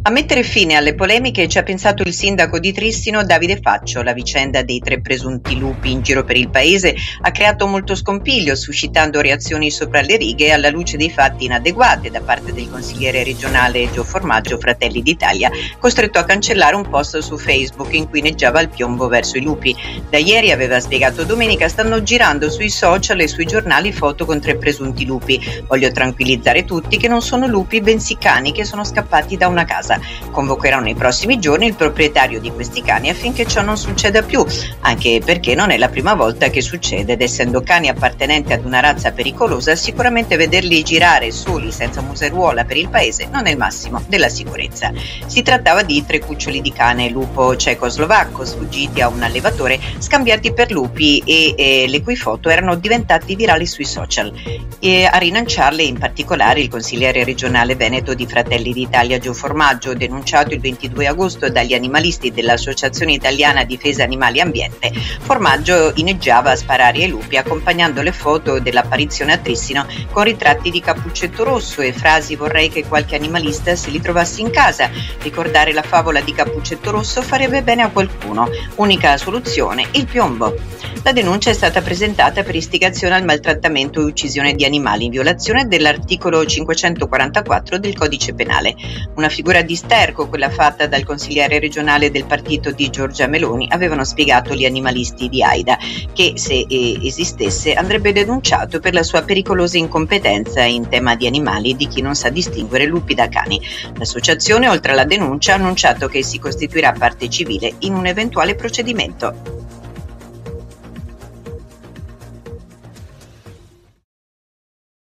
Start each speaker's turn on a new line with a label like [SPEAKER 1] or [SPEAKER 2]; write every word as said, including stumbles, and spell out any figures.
[SPEAKER 1] A mettere fine alle polemiche ci ha pensato il sindaco di Trissino Davide Faccio. La vicenda dei tre presunti lupi in giro per il paese ha creato molto scompiglio, suscitando reazioni sopra le righe alla luce dei fatti inadeguate da parte del consigliere regionale Gio Formaggio, Fratelli d'Italia, costretto a cancellare un post su Facebook in cui neggiava il piombo verso i lupi. Da ieri, aveva spiegato domenica, stanno girando sui social e sui giornali foto con tre presunti lupi. Voglio tranquillizzare tutti che non sono lupi bensì cani che sono scappati da una casa. Convocherò nei prossimi giorni il proprietario di questi cani affinché ciò non succeda più, anche perché non è la prima volta che succede ed essendo cani appartenenti ad una razza pericolosa, sicuramente vederli girare soli senza museruola per il paese non è il massimo della sicurezza. Si trattava di tre cuccioli di cane lupo cecoslovacco sfuggiti a un allevatore, scambiati per lupi e, e le cui foto erano diventate virali sui social. E a rilanciarle in particolare il consigliere regionale veneto di Fratelli d'Italia Gio Formaggio, denunciato il ventidue agosto dagli animalisti dell'Associazione Italiana Difesa Animali e Ambiente. Formaggio ineggiava a sparare ai lupi accompagnando le foto dell'apparizione a Trissino con ritratti di Cappuccetto Rosso e frasi "vorrei che qualche animalista se li trovassi in casa", "ricordare la favola di Cappuccetto Rosso farebbe bene a qualcuno", "unica soluzione il piombo". La denuncia è stata presentata per istigazione al maltrattamento e uccisione di animali in violazione dell'articolo cinquecentoquarantaquattro del Codice Penale. Una figura di sterco, quella fatta dal consigliere regionale del partito di Giorgia Meloni, avevano spiegato gli animalisti di Aida, che se esistesse andrebbe denunciato per la sua pericolosa incompetenza in tema di animali e di chi non sa distinguere lupi da cani. L'associazione, oltre alla denuncia, ha annunciato che si costituirà parte civile in un eventuale procedimento.